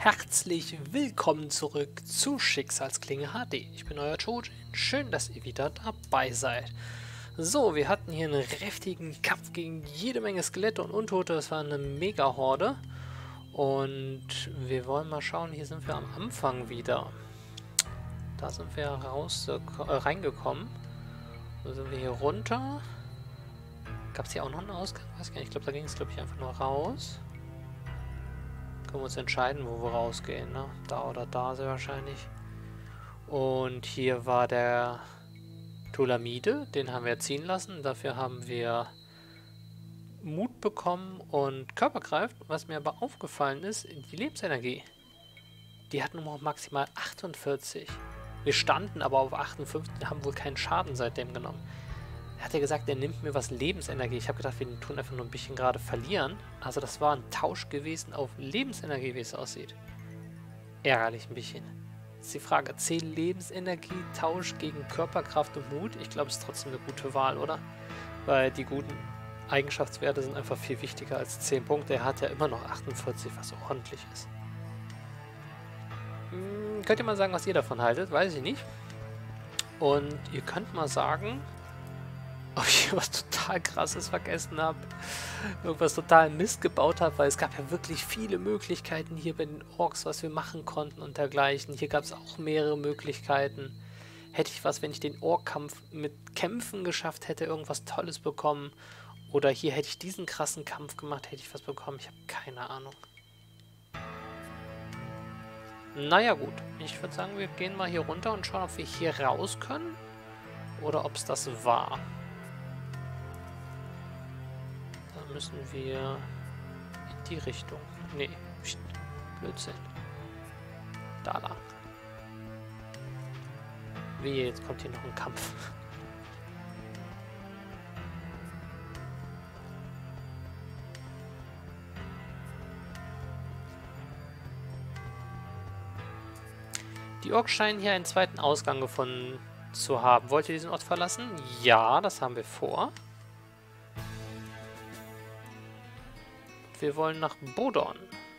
Herzlich willkommen zurück zu Schicksalsklinge HD. Ich bin euer Chojin. Schön, dass ihr wieder dabei seid. So, wir hatten hier einen kräftigen Kampf gegen jede Menge Skelette und Untote. Das war eine Mega-Horde. Und wir wollen mal schauen, hier sind wir am Anfang wieder. Da sind wir reingekommen. So sind wir hier runter. Gab es hier auch noch einen Ausgang? Weiß gar nicht. Ich glaube, da ging es, einfach nur raus. Können wir uns entscheiden, wo wir rausgehen, ne? Da oder da sehr wahrscheinlich. Und hier war der Thulamide, den haben wir ziehen lassen. Dafür haben wir Mut bekommen und Körperkraft. Was mir aber aufgefallen ist, die Lebensenergie. Die hat nur noch maximal 48. Wir standen aber auf 58, haben wohl keinen Schaden seitdem genommen. Er hat ja gesagt, er nimmt mir was Lebensenergie. Ich habe gedacht, wir tun einfach nur ein bisschen gerade verlieren. Also das war ein Tausch gewesen auf Lebensenergie, wie es aussieht. Ärgerlich ein bisschen. Jetzt ist die Frage, 10 Lebensenergie, Tausch gegen Körperkraft und Mut. Ich glaube, es ist trotzdem eine gute Wahl, oder? Weil die guten Eigenschaftswerte sind einfach viel wichtiger als 10 Punkte. Er hat ja immer noch 48, was ordentlich ist. Könnt ihr mal sagen, was ihr davon haltet? Weiß ich nicht. Und ihr könnt mal sagen, ob ich was total Krasses vergessen habe, irgendwas total Mist gebaut habe, weil es gab ja wirklich viele Möglichkeiten hier bei den Orks, was wir machen konnten und dergleichen. Hier gab es auch mehrere Möglichkeiten. Hätte ich was, wenn ich den Ork-Kampf mit Kämpfen geschafft hätte, irgendwas Tolles bekommen? Oder hier hätte ich diesen krassen Kampf gemacht, hätte ich was bekommen? Ich habe keine Ahnung. Naja gut, ich würde sagen, wir gehen mal hier runter und schauen, ob wir hier raus können oder ob es das war. Müssen wir in die Richtung. Nee, Blödsinn. Da lang. Wie, jetzt kommt hier noch ein Kampf. Die Orks scheinen hier einen zweiten Ausgang gefunden zu haben. Wollt ihr diesen Ort verlassen? Ja, das haben wir vor. Wir wollen nach Bodon.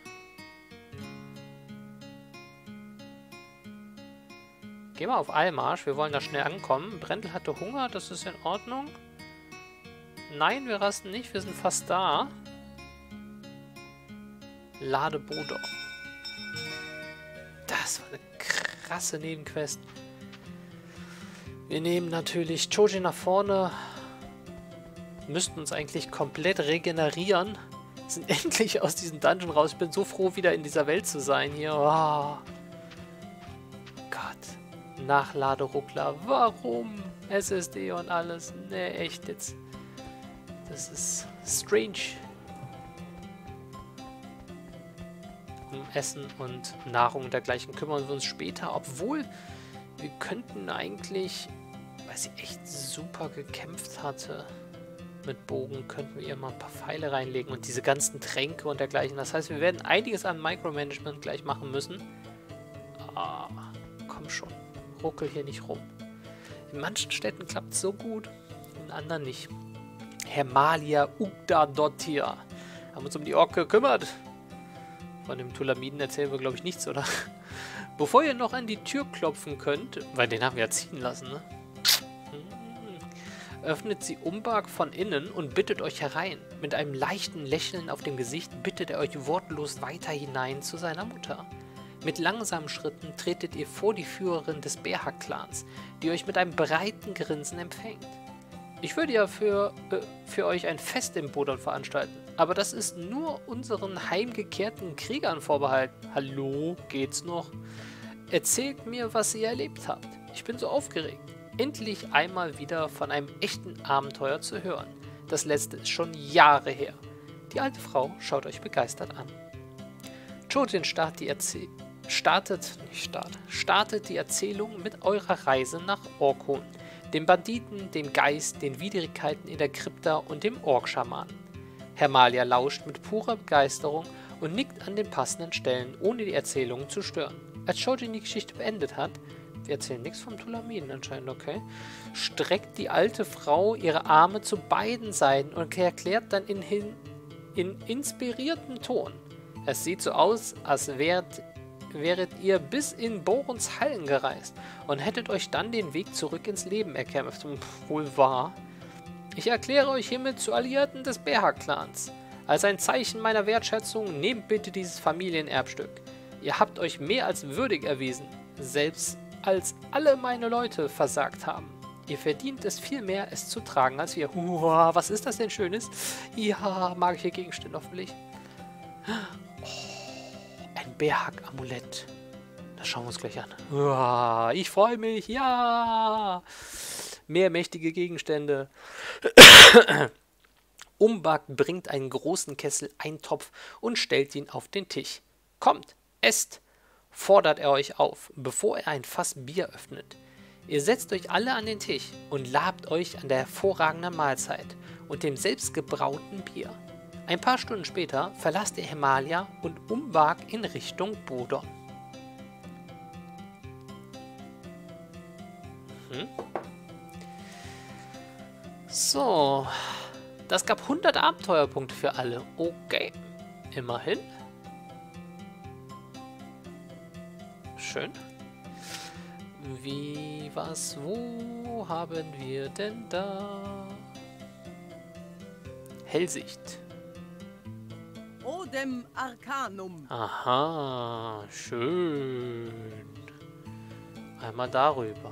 Gehen wir auf Eilmarsch. Wir wollen da schnell ankommen. Brendel hatte Hunger. Das ist in Ordnung. Nein, wir rasten nicht. Wir sind fast da. Lade Bodon. Das war eine krasse Nebenquest. Wir nehmen natürlich Chojin nach vorne. Müssten uns eigentlich komplett regenerieren. Sind endlich aus diesem Dungeon raus. Ich bin so froh, wieder in dieser Welt zu sein hier. Oh. Gott. Nachladeruckler. Warum? SSD und alles. Ne, echt jetzt. Das ist strange. Um Essen und Nahrung und dergleichen kümmern wir uns später. Obwohl, wir könnten eigentlich, weil sie echt super gekämpft hatte, mit Bogen könnten wir ihr mal ein paar Pfeile reinlegen und diese ganzen Tränke und dergleichen. Das heißt, wir werden einiges an Micromanagement gleich machen müssen. Ah, komm schon. Ruckel hier nicht rum. In manchen Städten klappt es so gut, in anderen nicht. Hermalia Ugdadottir. Haben uns um die Ork gekümmert. Von dem Thulamiden erzählen wir, glaube ich, nichts, oder? Bevor ihr noch an die Tür klopfen könnt, weil den haben wir ja ziehen lassen, ne? Öffnet sie Umbag von innen und bittet euch herein. Mit einem leichten Lächeln auf dem Gesicht bittet er euch wortlos weiter hinein zu seiner Mutter. Mit langsamen Schritten tretet ihr vor die Führerin des Berhak-Clans, die euch mit einem breiten Grinsen empfängt. Ich würde ja für euch ein Fest im Bodon veranstalten, aber das ist nur unseren heimgekehrten Kriegern vorbehalten. Hallo, geht's noch? Erzählt mir, was ihr erlebt habt. Ich bin so aufgeregt. Endlich einmal wieder von einem echten Abenteuer zu hören. Das letzte ist schon Jahre her. Die alte Frau schaut euch begeistert an. Chojin startet die Erzählung mit eurer Reise nach Orkun, dem Banditen, dem Geist, den Widrigkeiten in der Krypta und dem Ork-Schamanen. Hermalia lauscht mit purer Begeisterung und nickt an den passenden Stellen, ohne die Erzählung zu stören. Als Chojin die Geschichte beendet hat, wir erzählen nichts vom Thulamiden anscheinend, okay, streckt die alte Frau ihre Arme zu beiden Seiten und erklärt dann in inspiriertem Ton: Es sieht so aus, als wärt wäret ihr bis in Borens Hallen gereist und hättet euch dann den Weg zurück ins Leben erkämpft. Wohl wahr. Ich erkläre euch hiermit zu Alliierten des Berha-Clans. Als ein Zeichen meiner Wertschätzung nehmt bitte dieses Familienerbstück. Ihr habt euch mehr als würdig erwiesen, selbst als alle meine Leute versagt haben. Ihr verdient es viel mehr, es zu tragen, als wir. Was ist das denn Schönes? Ja, magische Gegenstände hoffentlich. Ein Berhak-Amulett. Das schauen wir uns gleich an. Ich freue mich. Ja. Mehr mächtige Gegenstände. Umbak bringt einen großen Kessel Eintopf und stellt ihn auf den Tisch. Kommt, esst, fordert er euch auf, bevor er ein Fass Bier öffnet. Ihr setzt euch alle an den Tisch und labt euch an der hervorragenden Mahlzeit und dem selbstgebrauten Bier. Ein paar Stunden später verlasst ihr Himalaya und Umbak in Richtung Bodon. So, das gab 100 Abenteuerpunkte für alle. Okay, immerhin. Schön. Wie, was, wo haben wir denn da? Hellsicht. Odem Arcanum. Aha, schön. Einmal darüber.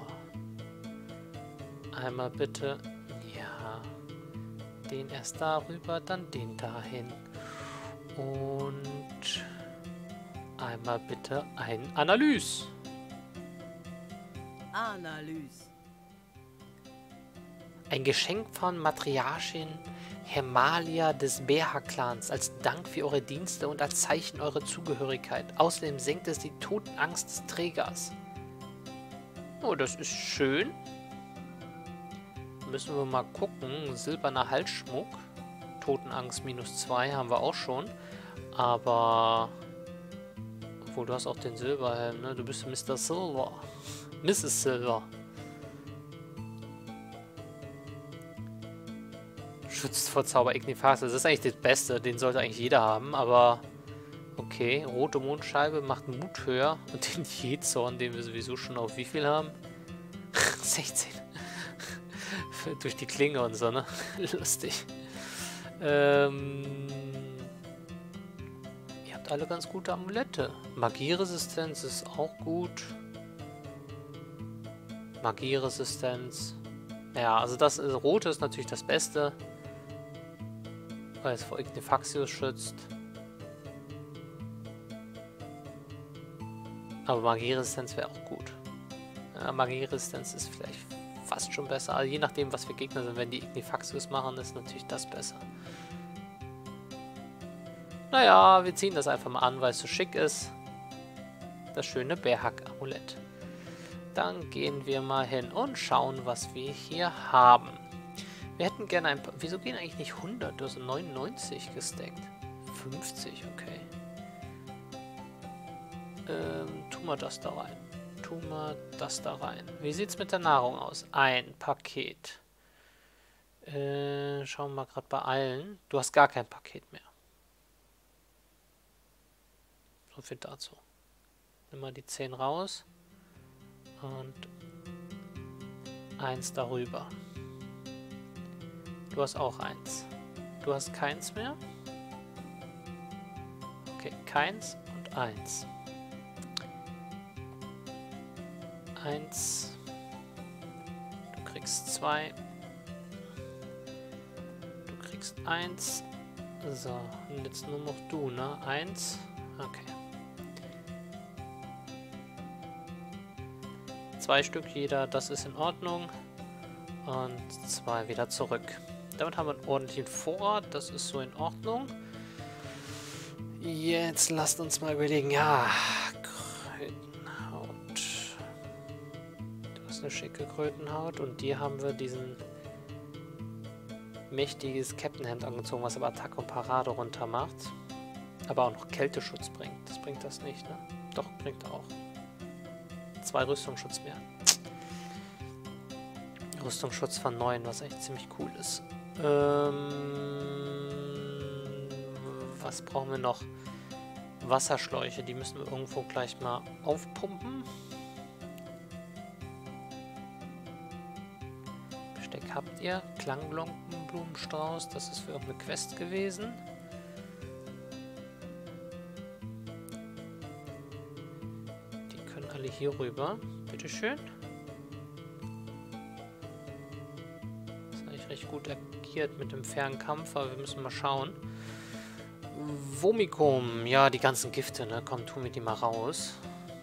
Einmal bitte, ja, den erst darüber, dann den dahin. Und einmal bitte ein Analyse. Analyse. Ein Geschenk von Matriarchin Himalaya des Berha-Clans als Dank für eure Dienste und als Zeichen eurer Zugehörigkeit. Außerdem senkt es die Totenangst des Trägers. Oh, das ist schön. Müssen wir mal gucken. Silberner Halsschmuck. Totenangst -2 haben wir auch schon. Aber... Obwohl, du hast auch den Silberhelm, ne? Du bist Mr. Silver. Mrs. Silver. Schützt vor Zauber Ignifax. Das ist eigentlich das Beste. Den sollte eigentlich jeder haben, aber... Okay, rote Mondscheibe macht Mut höher. Und den Jezorn, den wir sowieso schon auf wie viel haben? 16. Durch die Klinge und so, ne? Lustig. Ihr habt alle ganz gute Amulette. Magieresistenz ist auch gut. Magieresistenz. Ja, also das Rote ist natürlich das Beste. Weil es vor Ignifaxius schützt. Aber Magieresistenz wäre auch gut. Ja, Magieresistenz ist vielleicht fast schon besser. Also je nachdem, was für Gegner sind. Wenn die Ignifaxius machen, ist natürlich das besser. Naja, wir ziehen das einfach mal an, weil es so schick ist. Das schöne Berhak-Amulett. Dann gehen wir mal hin und schauen, was wir hier haben. Wir hätten gerne ein paar... Wieso gehen eigentlich nicht 100? Du hast 99 gesteckt. 50, okay. Tun wir das da rein. Tun wir das da rein. Wie sieht es mit der Nahrung aus? Ein Paket. Schauen wir mal gerade bei allen. Du hast gar kein Paket mehr. So viel dazu. Nimm mal die 10 raus. Und 1 darüber. Du hast auch 1. Du hast keins mehr. Okay, keins und 1. 1. Du kriegst 2. Du kriegst 1. So, und jetzt nur noch du, ne? 1. Okay. 2 Stück jeder, das ist in Ordnung. Und 2 wieder zurück. Damit haben wir einen ordentlichen Vorrat, das ist so in Ordnung. Jetzt lasst uns mal überlegen, ja, Krötenhaut. Du hast eine schicke Krötenhaut und dir haben wir diesen mächtiges Captainhemd angezogen, was aber Attacke und Parade runter macht. Aber auch noch Kälteschutz bringt. Das bringt das nicht, ne? Doch, bringt auch. 2 Rüstungsschutz mehr. Rüstungsschutz von 9, was echt ziemlich cool ist. Was brauchen wir noch? Wasserschläuche. Die müssen wir irgendwo gleich mal aufpumpen. Besteck habt ihr. Klangglockenblumenstrauß. Blumenstrauß. Das ist für irgendeine Quest gewesen. Die können alle hier rüber. Bitteschön. Das ist eigentlich recht gut agiert mit dem Fernkampf, aber wir müssen mal schauen. Vomikum. Ja, die ganzen Gifte, ne? Komm, tun wir die mal raus.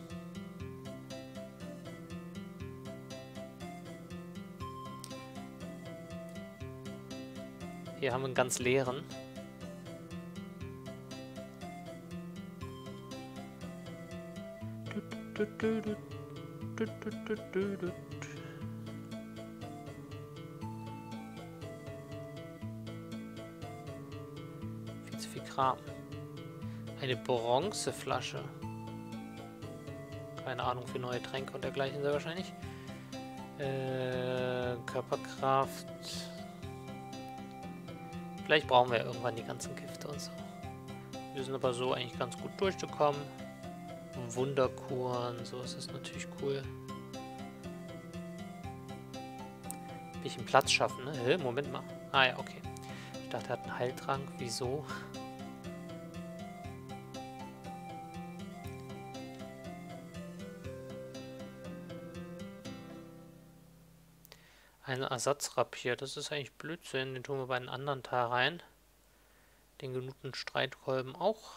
Hier haben wir einen ganz leeren. Viel zu viel Kram. Eine Bronzeflasche. Keine Ahnung, für neue Tränke und dergleichen sehr wahrscheinlich. Körperkraft. Vielleicht brauchen wir ja irgendwann die ganzen Gifte und so. Wir sind aber so eigentlich ganz gut durchgekommen. Wunderkuren, so ist es natürlich cool. Bisschen Platz schaffen, ne? Moment mal. Ah ja, okay. Ich dachte, er hat einen Heiltrank. Wieso? Ein Ersatzrapier, das ist eigentlich Blödsinn. Den tun wir bei den anderen Teil rein. Den genugten Streitkolben auch.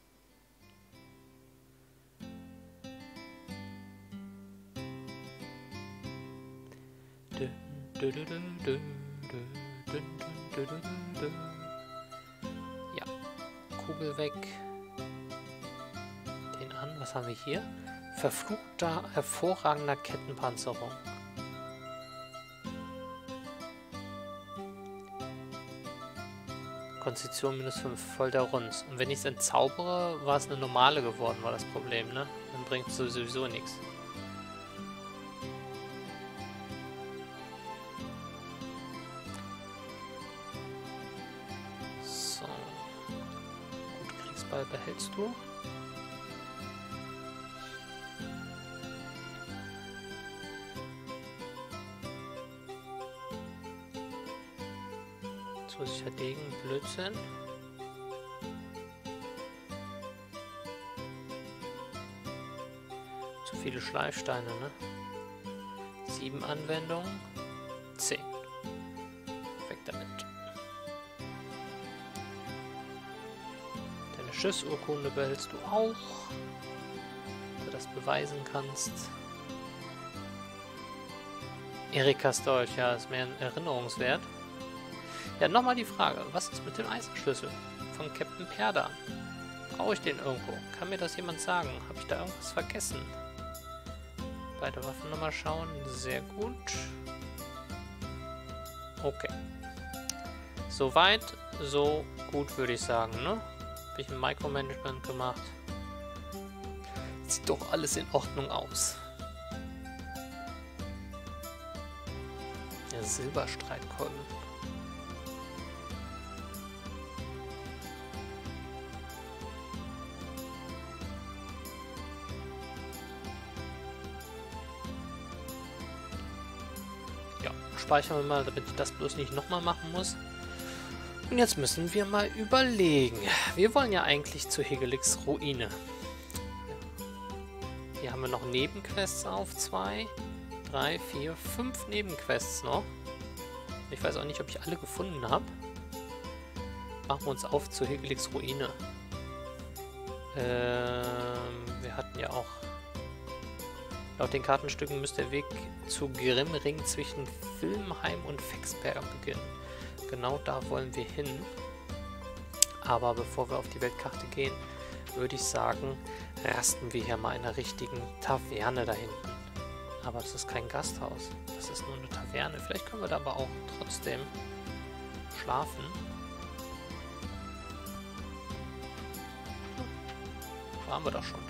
Ja, Kugel weg. Den an, was haben wir hier? Verfluchter, hervorragender Kettenpanzerung. Konstitution -5, voll der Runz. Und wenn ich es entzaubere, war es eine normale geworden, war das Problem, ne? Dann bringt es sowieso nichts. So. Gut, Kriegsball behältst du. Zusätzlicher Degen, Blödsinn. Zu viele Schleifsteine, ne? 7 Anwendungen. 10. Weg damit. Deine Schiffsurkunde behältst du auch. Dass du das beweisen kannst. Erikas Dolch, ja, ist mehr ein Erinnerungswert. Ja, nochmal die Frage, was ist mit dem Eisenschlüssel von Captain Perda? Brauche ich den irgendwo? Kann mir das jemand sagen? Habe ich da irgendwas vergessen? Beide Waffen nochmal schauen. Sehr gut. Okay. Soweit, so gut würde ich sagen, ne? Bisschen Micromanagement gemacht. Sieht doch alles in Ordnung aus. Der Silberstreitkolben. Speichern wir mal, damit ich das bloß nicht nochmal machen muss. Und jetzt müssen wir mal überlegen. Wir wollen ja eigentlich zu Hegelix Ruine. Hier haben wir noch Nebenquests auf. 2, 3, 4, 5 Nebenquests noch. Ich weiß auch nicht, ob ich alle gefunden habe. Machen wir uns auf zu Hegelix Ruine. Wir hatten ja auch... Laut den Kartenstücken müsste der Weg zu Grimmring zwischen Vilmheim und Fexberg beginnen. Genau da wollen wir hin. Aber bevor wir auf die Weltkarte gehen, würde ich sagen, rasten wir hier mal in einer richtigen Taverne da hinten. Aber das ist kein Gasthaus. Das ist nur eine Taverne. Vielleicht können wir da aber auch trotzdem schlafen. Waren wir doch schon.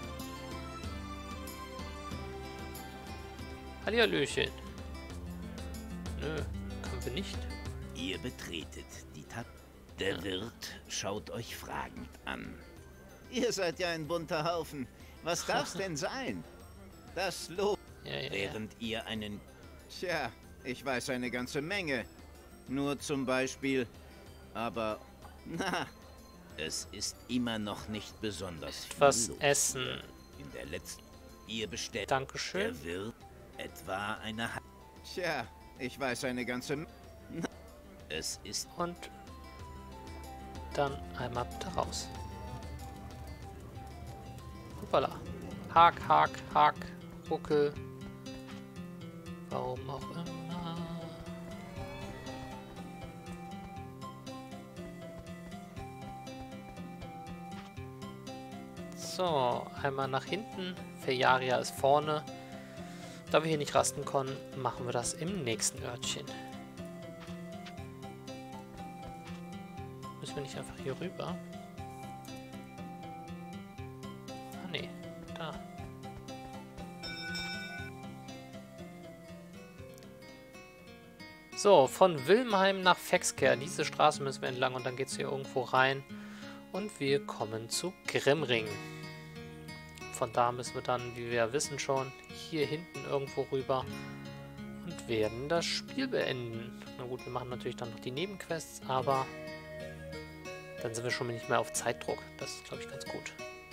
Hallihallöchen. Nö, können wir nicht. Ihr betretet die Tat. Der Wirt schaut euch fragend an. Ihr seid ja ein bunter Haufen. Was darf's denn sein? Das Lob. Ja. Während ihr einen... Tja, ich weiß eine ganze Menge. Nur zum Beispiel... Aber... Na... Es ist immer noch nicht besonders Was viel los. essen. In der letzten... Ihr bestellt... Dankeschön. Der Wirt etwa eine... Tja, ich weiß eine ganze... Es ist... Und dann einmal bitte raus. Hoppala. Hack, Hack, Hack, Ruckel. Warum auch immer. So, einmal nach hinten. Fejaria ist vorne. Da wir hier nicht rasten können, machen wir das im nächsten Örtchen. Müssen wir nicht einfach hier rüber? Ah, nee. Da. So, von Wilmheim nach Fexker. Diese Straße müssen wir entlang und dann geht es hier irgendwo rein. Und wir kommen zu Grimmring. Von da müssen wir dann, wie wir ja wissen schon, hier hinten irgendwo rüber und werden das Spiel beenden. Na gut, wir machen natürlich dann noch die Nebenquests, aber dann sind wir schon nicht mehr auf Zeitdruck. Das ist, glaube ich, ganz gut.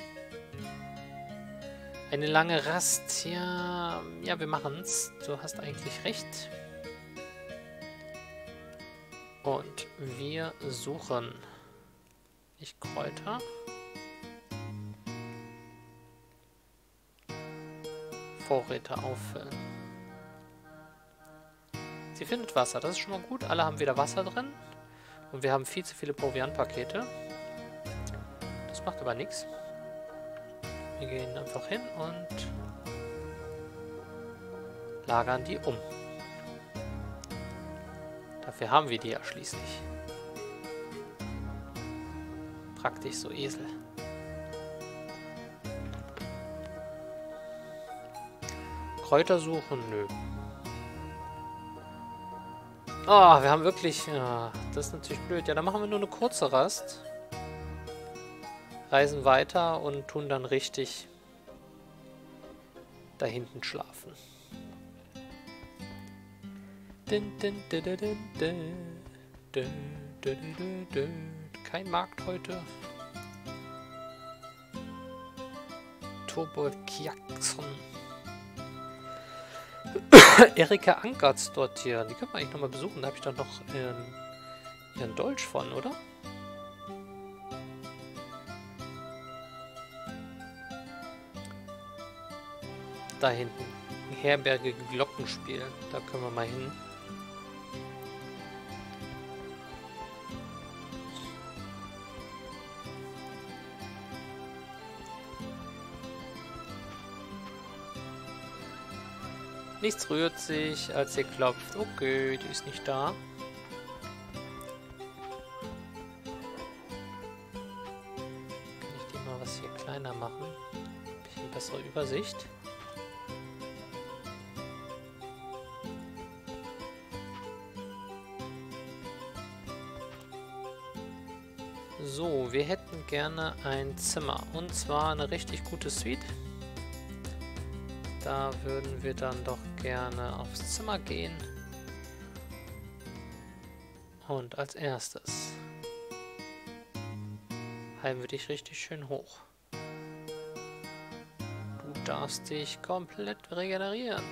Eine lange Rast, ja, wir machen's. Du hast eigentlich recht. Und wir suchen nicht Kräuter. Vorräte auffüllen. Sie findet Wasser, das ist schon mal gut. Alle haben wieder Wasser drin. Und wir haben viel zu viele Proviantpakete. Das macht aber nichts. Wir gehen einfach hin und lagern die um. Dafür haben wir die ja schließlich. Praktisch so Esel. Kräuter suchen? Nö. Oh, wir haben wirklich... Ja, das ist natürlich blöd. Ja, dann machen wir nur eine kurze Rast. Reisen weiter und tun dann richtig da hinten schlafen. Kein Markt heute. Turbo Kiakson. Erika Ankertz dort hier. Die können wir eigentlich nochmal besuchen. Da habe ich dann noch ihren Dolch von, oder? Da hinten. Herberge Glockenspiel. Da können wir mal hin. Nichts rührt sich, als ihr klopft. Okay, die ist nicht da. Kann ich die mal was hier kleiner machen? Ein bisschen bessere Übersicht. So, wir hätten gerne ein Zimmer. Und zwar eine richtig gute Suite. Da würden wir dann doch gerne aufs Zimmer gehen. Und als erstes heilen wir dich richtig schön hoch. Du darfst dich komplett regenerieren.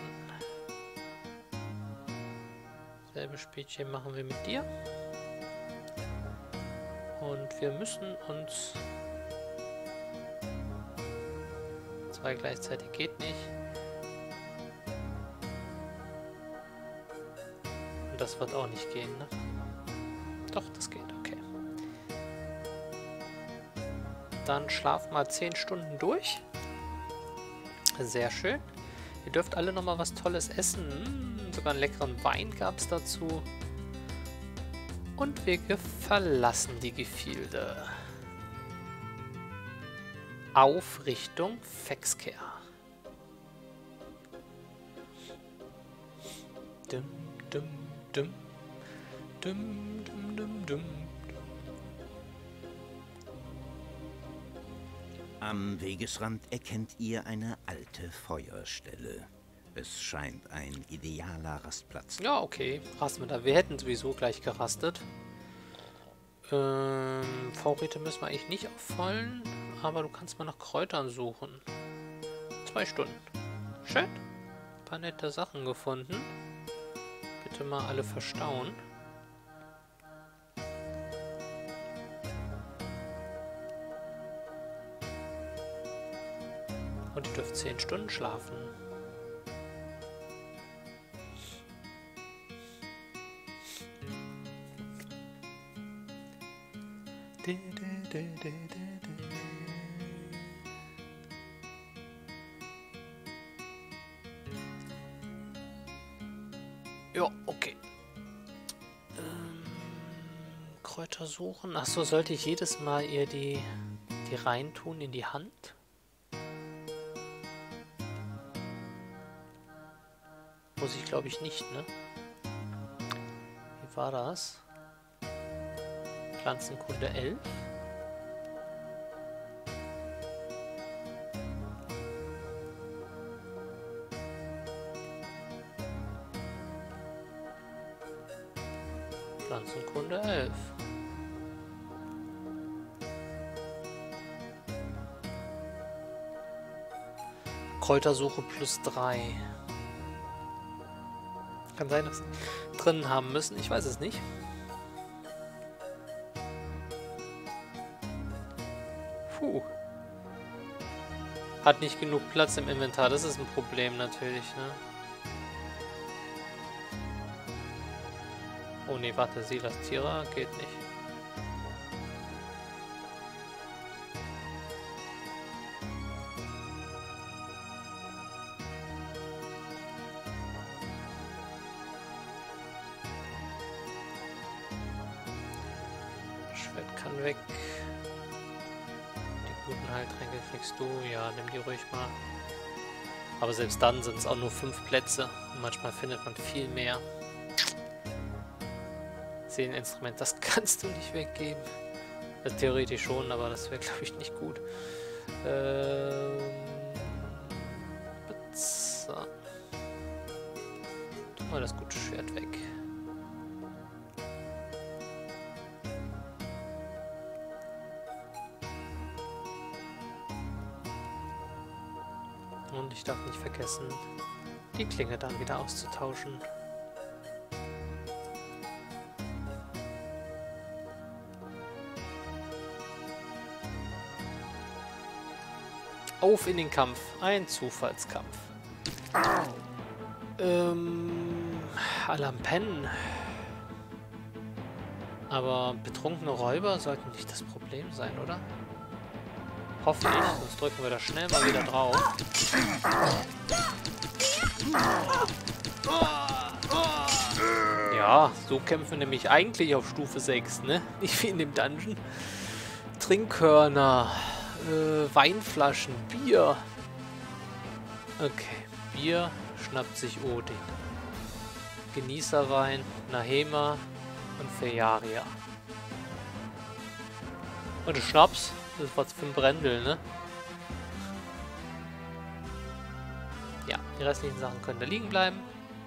Selbe Spielchen machen wir mit dir. Und wir müssen uns... Zwei gleichzeitig geht nicht. Und das wird auch nicht gehen, ne? Doch, das geht, okay. Dann schlaf mal 10 Stunden durch. Sehr schön. Ihr dürft alle nochmal was Tolles essen. Sogar einen leckeren Wein gab es dazu. Und wir verlassen die Gefilde. Auf Richtung Fexker. Dum, dum, dum. Dum, dum, dum, dum. Am Wegesrand erkennt ihr eine alte Feuerstelle. Es scheint ein idealer Rastplatz. Ja, okay. Rasten wir da. Wir hätten sowieso gleich gerastet. Vorräte müssen wir eigentlich nicht auffallen. Aber du kannst mal nach Kräutern suchen. 2 Stunden. Schön. Ein paar nette Sachen gefunden. Bitte mal alle verstauen. Und ihr dürft 10 Stunden schlafen. Ja, okay. Kräuter suchen. Achso, sollte ich jedes Mal ihr die reintun in die Hand? Muss ich, glaube ich, nicht, ne? Wie war das? Pflanzenkunde 11. Pflanzenkunde 11. Kräutersuche +3. Kann sein, dass sie drin haben müssen. Ich weiß es nicht. Puh. Hat nicht genug Platz im Inventar. Das ist ein Problem natürlich, ne? Oh ne, warte. Silas Tira geht nicht. Schwert kann weg. Die guten Heiltränke kriegst du. Ja, nimm die ruhig mal. Aber selbst dann sind es auch nur 5 Plätze. Und manchmal findet man viel mehr. Seeleninstrument, das kannst du nicht weggeben. Also theoretisch schon, aber das wäre, glaube ich, nicht gut. So. Tu mal das gute Schwert weg. Und ich darf nicht vergessen, die Klinge dann wieder auszutauschen. Auf in den Kampf. Ein Zufallskampf. Alampen. Aber betrunkene Räuber sollten nicht das Problem sein, oder? Hoffentlich, sonst drücken wir da schnell mal wieder drauf. Ja, so kämpfen wir nämlich eigentlich auf Stufe 6, ne? Nicht wie in dem Dungeon. Trinkhörner. Weinflaschen, Bier. Okay, Bier schnappt sich Odin. Genießerwein, Nahema und Fejaria. Und der Schnaps, das ist was für ein Brendel, ne? Ja, die restlichen Sachen können da liegen bleiben.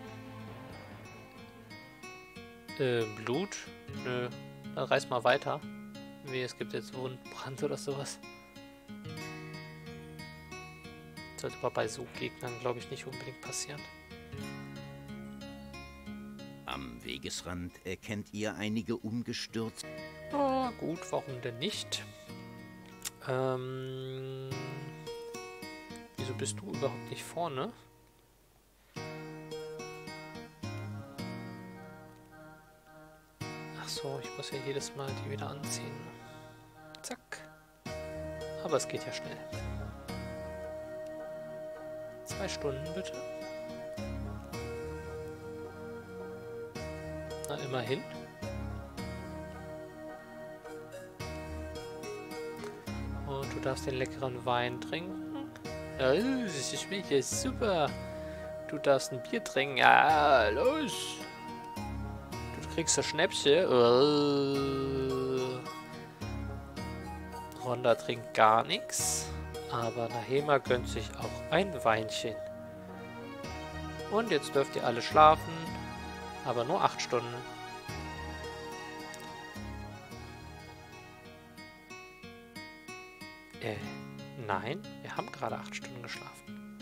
Blut? Nö, dann reiß mal weiter. Wie, es gibt jetzt Wundbrand oder sowas. Sollte aber bei so Gegnern, glaube ich, nicht unbedingt passieren. Am Wegesrand erkennt ihr einige umgestürzt. Oh, gut, warum denn nicht? Wieso bist du überhaupt nicht vorne? Ach so, ich muss ja jedes Mal die wieder anziehen. Zack. Aber es geht ja schnell. 2 Stunden bitte. Na, immerhin. Und du darfst den leckeren Wein trinken. Ja, das schmeckt ja super. Du darfst ein Bier trinken. Ja, los. Du kriegst das Schnäpsche. Ronda trinkt gar nichts. Aber Nahema gönnt sich auch ein Weinchen. Und jetzt dürft ihr alle schlafen, aber nur 8 Stunden. Nein, wir haben gerade 8 Stunden geschlafen.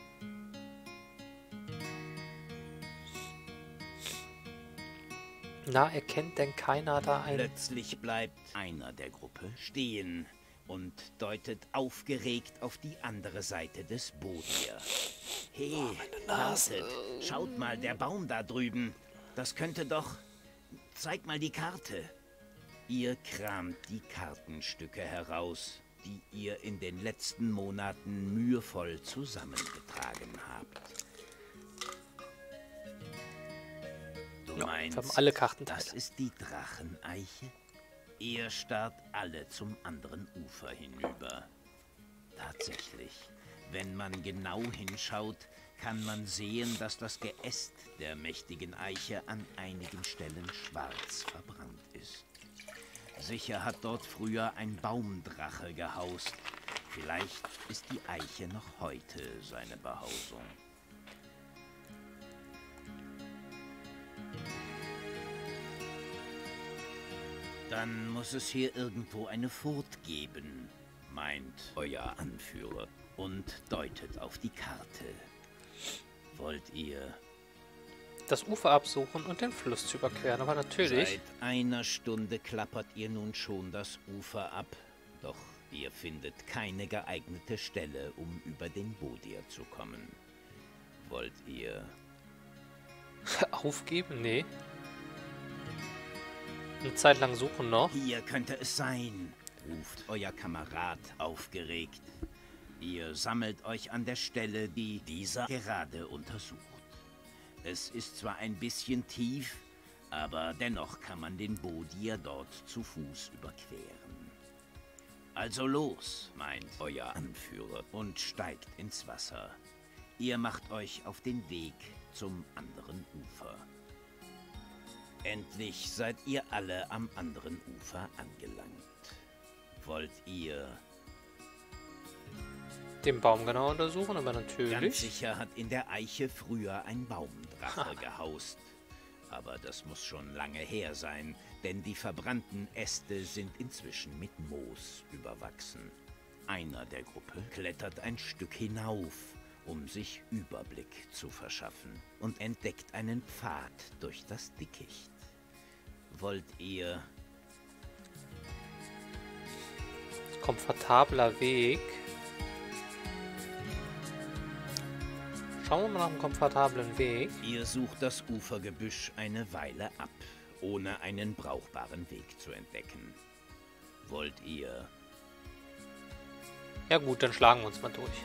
Na, erkennt denn keiner da einen? Plötzlich bleibt einer der Gruppe stehen und deutet aufgeregt auf die andere Seite des Bodia. Hey, wartet, schaut mal, der Baum da drüben. Das könnte doch... Zeig mal die Karte. Ihr kramt die Kartenstücke heraus, die ihr in den letzten Monaten mühevoll zusammengetragen habt. Du meinst, wir haben alle Kartenteile. das ist die Dracheneiche? Ihr starrt alle zum anderen Ufer hinüber. Tatsächlich, wenn man genau hinschaut, kann man sehen, dass das Geäst der mächtigen Eiche an einigen Stellen schwarz verbrannt ist. Sicher hat dort früher ein Baumdrache gehaust. Vielleicht ist die Eiche noch heute seine Behausung. Dann muss es hier irgendwo eine Furt geben, meint euer Anführer und deutet auf die Karte. Wollt ihr... Das Ufer absuchen und den Fluss zu überqueren, aber natürlich... Seit einer Stunde klappert ihr nun schon das Ufer ab, doch ihr findet keine geeignete Stelle, um über den Bodia zu kommen. Wollt ihr... Aufgeben? Nee. Eine Zeit lang suchen noch. Hier könnte es sein, ruft euer Kamerad aufgeregt. Ihr sammelt euch an der Stelle, die dieser gerade untersucht. Es ist zwar ein bisschen tief, aber dennoch kann man den Bodia dort zu Fuß überqueren. Also los, meint euer Anführer und steigt ins Wasser. Ihr macht euch auf den Weg zum anderen Ufer. Endlich seid ihr alle am anderen Ufer angelangt. Wollt ihr... Den Baum genau untersuchen, aber natürlich... Ganz sicher hat in der Eiche früher ein Baumdrache gehaust. Aber das muss schon lange her sein, denn die verbrannten Äste sind inzwischen mit Moos überwachsen. Einer der Gruppe klettert ein Stück hinauf, um sich Überblick zu verschaffen, und entdeckt einen Pfad durch das Dickicht. Wollt ihr... Komfortabler Weg. Schauen wir mal nach einem komfortablen Weg. Ihr sucht das Ufergebüsch eine Weile ab, ohne einen brauchbaren Weg zu entdecken. Wollt ihr... Ja gut, dann schlagen wir uns mal durch.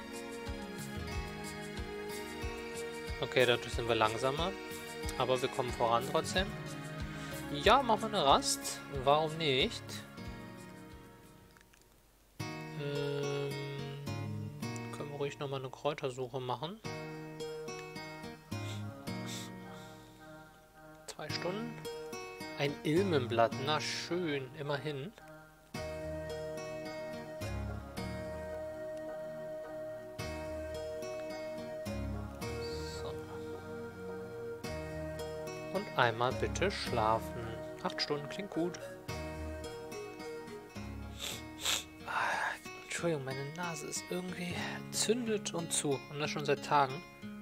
Okay, dadurch sind wir langsamer. Aber wir kommen voran trotzdem. Ja, machen wir eine Rast. Warum nicht? Können wir ruhig nochmal eine Kräutersuche machen. 2 Stunden. Ein Ilmenblatt. Na schön, immerhin. Und einmal bitte schlafen. 8 Stunden klingt gut. Entschuldigung, meine Nase ist irgendwie zündet und zu. Und das schon seit Tagen.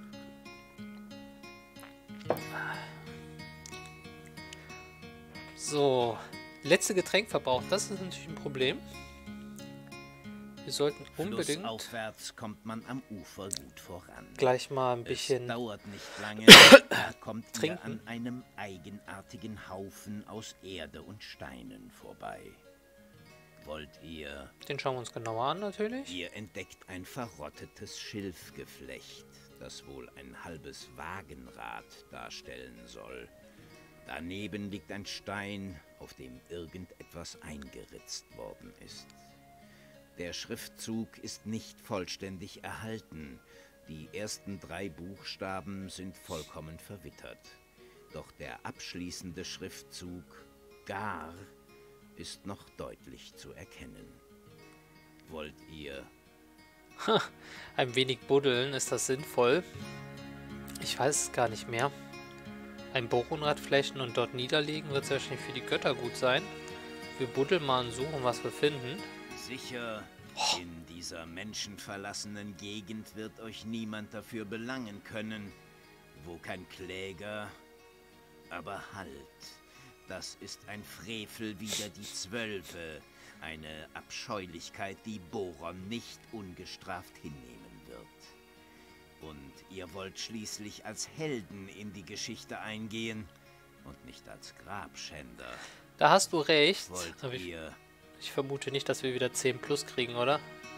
So. Letzte Getränk verbraucht. Das ist natürlich ein Problem. Wir sollten unbedingt Flussaufwärts kommt man am Ufer gut voran. gleich mal ein bisschen Es dauert nicht lange, da kommt trinken. ihr an einem eigenartigen Haufen aus Erde und Steinen vorbei. Wollt ihr... Den schauen wir uns genauer an, natürlich. Ihr entdeckt ein verrottetes Schilfgeflecht, das wohl ein halbes Wagenrad darstellen soll. Daneben liegt ein Stein, auf dem irgendetwas eingeritzt worden ist. Der Schriftzug ist nicht vollständig erhalten. Die ersten 3 Buchstaben sind vollkommen verwittert. Doch der abschließende Schriftzug Gar ist noch deutlich zu erkennen. Wollt ihr... Ein wenig buddeln, ist das sinnvoll? Ich weiß es gar nicht mehr. Ein Bohrenrad flechten und dort niederlegen wird sehr wahrscheinlich für die Götter gut sein. Wir buddeln mal und suchen, was wir finden. Sicher, in dieser menschenverlassenen Gegend wird euch niemand dafür belangen können, wo kein Kläger. Aber halt, das ist ein Frevel wider die Zwölfe, eine Abscheulichkeit, die Boron nicht ungestraft hinnehmen wird. Und ihr wollt schließlich als Helden in die Geschichte eingehen und nicht als Grabschänder. Da hast du recht. Wollt Aber ihr... ich vermute nicht, dass wir wieder 10 plus kriegen, oder?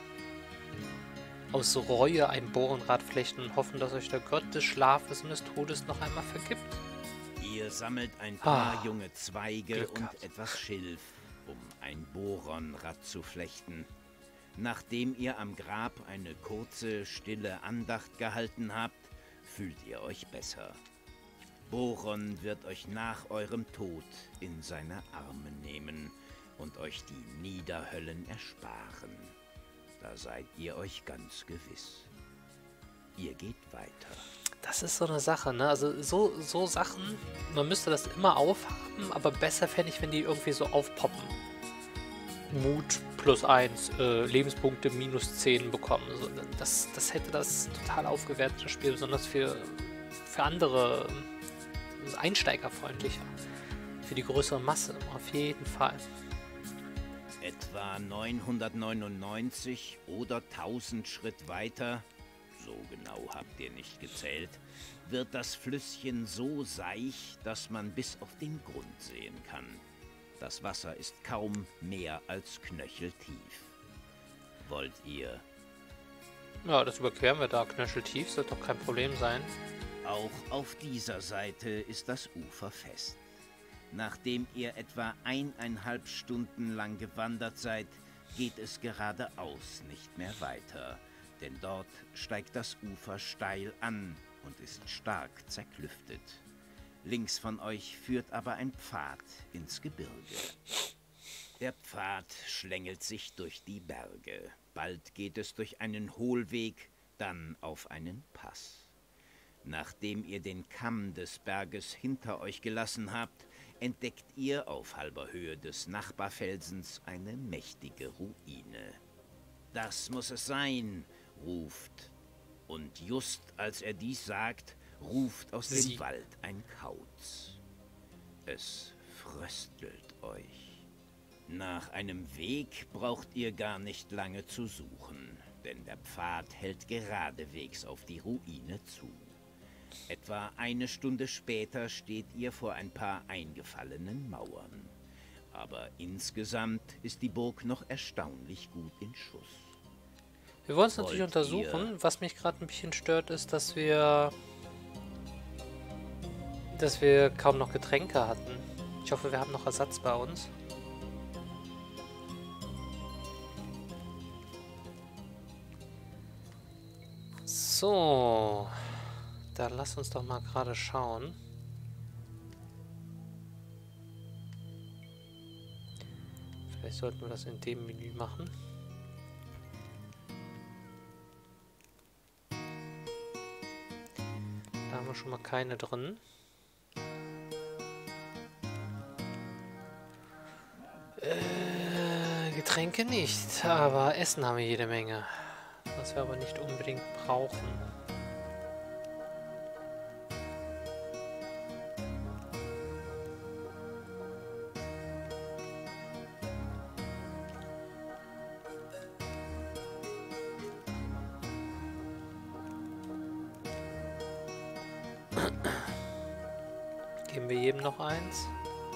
Aus Reue ein Bohrenrad flechten und hoffen, dass euch der Gott des Schlafes und des Todes noch einmal vergibt. Ihr sammelt ein paar junge Glück Zweige und gehabt. etwas Schilf, um ein Bohrenrad zu flechten. Nachdem ihr am Grab eine kurze, stille Andacht gehalten habt, fühlt ihr euch besser. Boron wird euch nach eurem Tod in seine Arme nehmen und euch die Niederhöllen ersparen. Da seid ihr euch ganz gewiss. Ihr geht weiter. Das ist so eine Sache, ne? Also so Sachen, man müsste das immer aufhaben, aber besser fände ich, wenn die irgendwie so aufpoppen. Mut +1, Lebenspunkte -10 bekommen. Also das hätte das total aufgewertet, das Spiel, besonders für andere einsteigerfreundlicher. Für die größere Masse, auf jeden Fall. Etwa 999 oder 1000 Schritt weiter, so genau habt ihr nicht gezählt, wird das Flüsschen so seich, dass man bis auf den Grund sehen kann. Das Wasser ist kaum mehr als knöcheltief. Wollt ihr? Ja, das überqueren wir da. Knöcheltief sollte doch kein Problem sein. Auch auf dieser Seite ist das Ufer fest. Nachdem ihr etwa 1,5 Stunden lang gewandert seid, geht es geradeaus nicht mehr weiter. Denn dort steigt das Ufer steil an und ist stark zerklüftet. Links von euch führt aber ein Pfad ins Gebirge. Der Pfad schlängelt sich durch die Berge. Bald geht es durch einen Hohlweg, dann auf einen Pass. Nachdem ihr den Kamm des Berges hinter euch gelassen habt, entdeckt ihr auf halber Höhe des Nachbarfelsens eine mächtige Ruine. Das muss es sein, ruft. Und just als er dies sagt, ruft aus dem Wald ein Kauz. Es fröstelt euch. Nach einem Weg braucht ihr gar nicht lange zu suchen, denn der Pfad hält geradewegs auf die Ruine zu. Etwa eine Stunde später steht ihr vor ein paar eingefallenen Mauern. Aber insgesamt ist die Burg noch erstaunlich gut in Schuss. Wir wollen es natürlich untersuchen. Was mich gerade ein bisschen stört, ist, dass wir kaum noch Getränke hatten. Ich hoffe, wir haben noch Ersatz bei uns. So, dann lass uns doch mal gerade schauen. Vielleicht sollten wir das in dem Menü machen. Da haben wir schon mal keine drin. Getränke nicht, aber Essen haben wir jede Menge. Was wir aber nicht unbedingt brauchen. Geben wir jedem noch eins.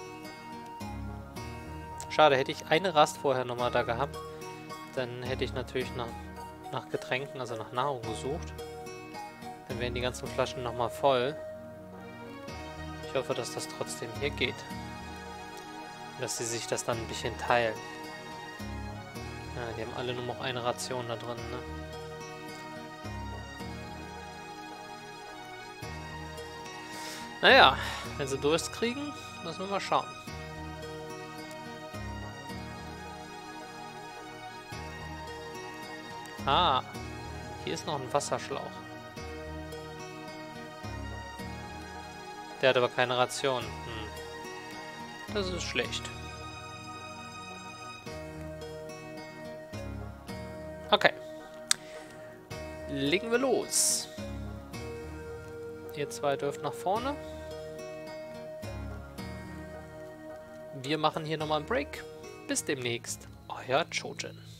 Schade, hätte ich eine Rast vorher nochmal da gehabt, dann hätte ich natürlich nach Getränken, also nach Nahrung gesucht. Dann wären die ganzen Flaschen nochmal voll. Ich hoffe, dass das trotzdem hier geht. Und dass sie sich das dann ein bisschen teilen. Ja, die haben alle nur noch eine Ration da drin, ne? Naja, wenn sie Durst kriegen, müssen wir mal schauen. Ah, Hier ist noch ein Wasserschlauch. Der hat aber keine Ration. Das ist schlecht. Okay. Legen wir los. Ihr zwei dürft nach vorne. Wir machen hier nochmal einen Break. Bis demnächst. Euer Chojin.